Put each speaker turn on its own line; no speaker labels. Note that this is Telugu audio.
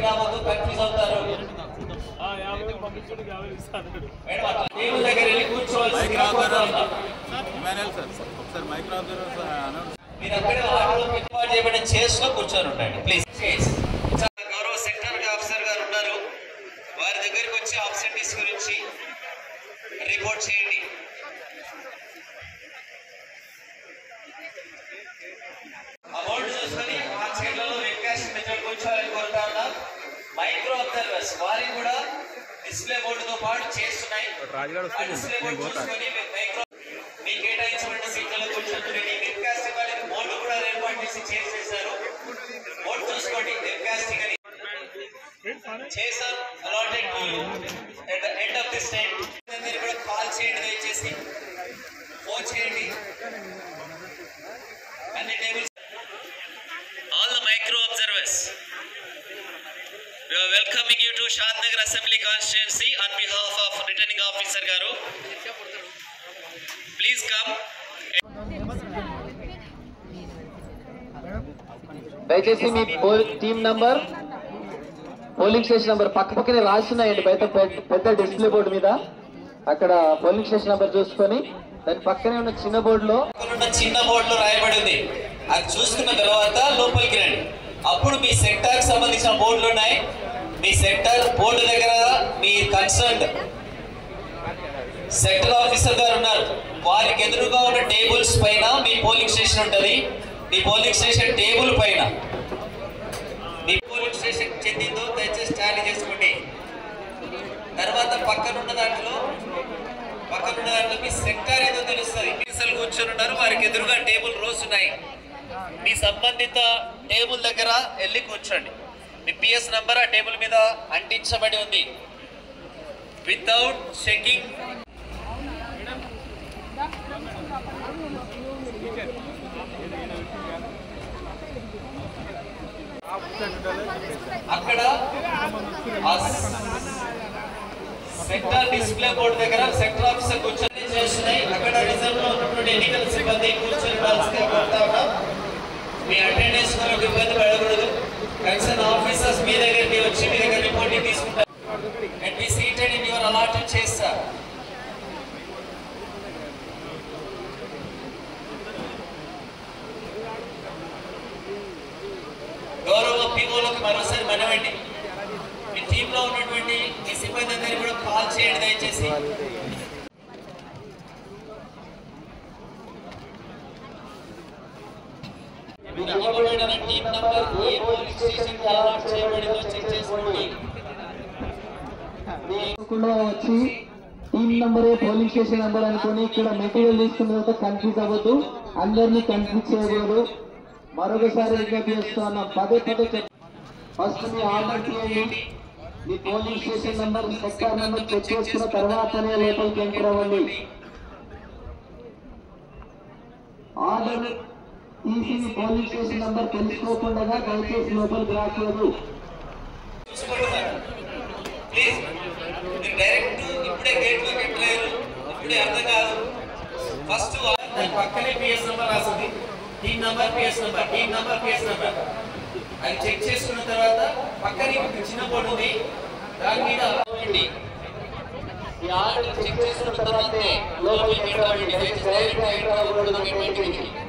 రావద్దు, కన్ఫ్యూజ్ అవుతారు. టేబుల్ దగ్గర వెళ్ళి కూర్చోవాల్సిందిగా కోరుతున్నాం. మీరు అక్కడే ఏర్పాటు చేయబడిన చైర్స్ లో కూర్చొని ఉండండి ప్లీజ్. గౌరవ సెక్టర్ ఆఫీసర్ గారు ఉన్నారు, వారి దగ్గరికి వచ్చి ఆబ్సెంటీస్ గురించి రిపోర్ట్ చేయండి. ఆ బోర్డు చూసుకొని ఆ చైర్లలో వెబ్కాస్ట్ మెథడ్ కూర్చోవాలని కోరుతా ఉన్నాం. మైక్రో అబ్జర్వర్స్ వారికి కూడా డిస్ప్లే బోర్డుతో పాటు చేస్తున్నాయి. డిస్ప్లే బోర్డు చూసుకొని మైక్రో మీ కేటాయించబడిన సీట్లలో కూర్చొని వెబ్కాస్ట్ వాళ్ళకి బోర్డు కూడా ఏర్పాటు చేసి చేసేసారు. బోర్డు చూసుకోండి, వెబ్కాస్టింగ్ అని చేసాం allotted at the end of this time. మీరు కూడా కాల్ చేయండి, దయచేసి ఫోన్ చేయండి. అన్ని tables all the micro observers, we are welcoming you to Shadnagar Assembly Constituency on behalf of Returning Officer Garu. Please come.
దయచేసి మీ team number, polling station number పక్కనే రాస్తున్నాయండి బయట పెద్ద డిస్ప్లే బోర్డు మీద. అక్కడ పోలింగ్ స్టేషన్ నంబర్ చూసుకొని దాని పక్కనే ఉన్న చిన్న బోర్డులో
రాయబడి ఉంది. అది చూసుకున్న తర్వాత లోపలికి రండి. అప్పుడు మీ సెక్టర్ కి సంబంధించిన బోర్డులు ఉన్నాయి. మీ సెక్టర్ బోర్డు దగ్గర మీ కన్సర్న్ సెక్టర్ ఆఫీసర్ గారు ఉన్నారు. వారికి ఎదురుగా ఉన్న టేబుల్స్ పైన మీ పోలింగ్ స్టేషన్ ఉంటుంది. మీ పోలింగ్ స్టేషన్ టేబుల్ పైన మీ పోలింగ్ స్టేషన్ చెందిందో దయచేసి టాలీ చేసుకోండి. తర్వాత పక్కనున్న దాంట్లో మీ సెక్టర్ ఏదో తెలుస్తుంది. పీసలు కూర్చొని ఉన్నారు, వారికి ఎదురుగా టేబుల్ రోస్ ఉన్నాయి. మీ సంబంధిత టేబుల్ దగ్గర వెళ్ళి కూర్చోండి. మీ పిఎస్ నంబర్ ఆ టేబుల్ మీద అంటించబడి ఉంది. వితౌట్ చెకింగ్ అక్కడ సెక్టర్ డిస్ప్లే బోర్డు దగ్గర సెక్టర్ ఆఫీసర్ కూర్చొని చేస్తున్నాయి. అక్కడ రిజర్వ్ లో ఉన్నటువంటి ఎన్నికల సిబ్బంది కూర్చొని కోరుతా ఉన్నాం. మీ అటెండెన్స్ కొరకు ఇబ్బంది పడకూడదు. కన్సర్న్ ఆఫీసర్స్ మీ దగ్గరికి వచ్చి మీ దగ్గర రిపోర్టింగ్ తీసుకుంటారు. And be seated in your allotted chairs. గౌరవ పిఓలకు మరోసారి మనవండి, మీ టీమ్ లో ఉన్నటువంటి మీ సిబ్బంది అందరికీ కూడా కాల్ చేయండి దయచేసి. టీమ్ నంబర్ ఏ పోలింగ్ స్టేషన్ కి అలాట్ చేయబడిందో చెక్ చేసుకోండి.
వచ్చి టీమ్ నంబరే పోలింగ్ స్టేషన్ నంబర్ అనుకుని ఇక్కడ మెటీరియల్ తీసుకున్న తర్వాత కన్ఫ్యూజ్ అవ్వద్దు, అందరినీ కన్ఫ్యూజ్ చేయకూడదు. మరొకసారి విజ్ఞప్తి చేస్తున్నాం, పదే ఫస్ట్ మీ ఆర్డర్ చేయండి. మీ polling station number, sector number check చేసుకున్న తర్వాతనే లోపలికి ఎంటర్ అవ్వండి. ఆర్డర్ తీసి మీ పోలింగ్ స్టేషన్ నంబర్ తెలుసుకోకుండా దయచేసి లోపలికి రాకూడదు.
డైరెక్ట్ ఇప్పుడే గేట్ లోకి ఎంటర్, ఇప్పుడే అర్థం కాదు. ఫస్ట్ పక్కనే పిఎస్ నంబర్ రాసింది, team number PS number, team number PS number అది చెక్ చేసుకున్న తర్వాత పక్కనే చిన్న బోర్డు ఉంది, దాని మీద చెక్ చేసుకున్న తర్వాత లోపలికి ఎంటర్ అవ్వండి.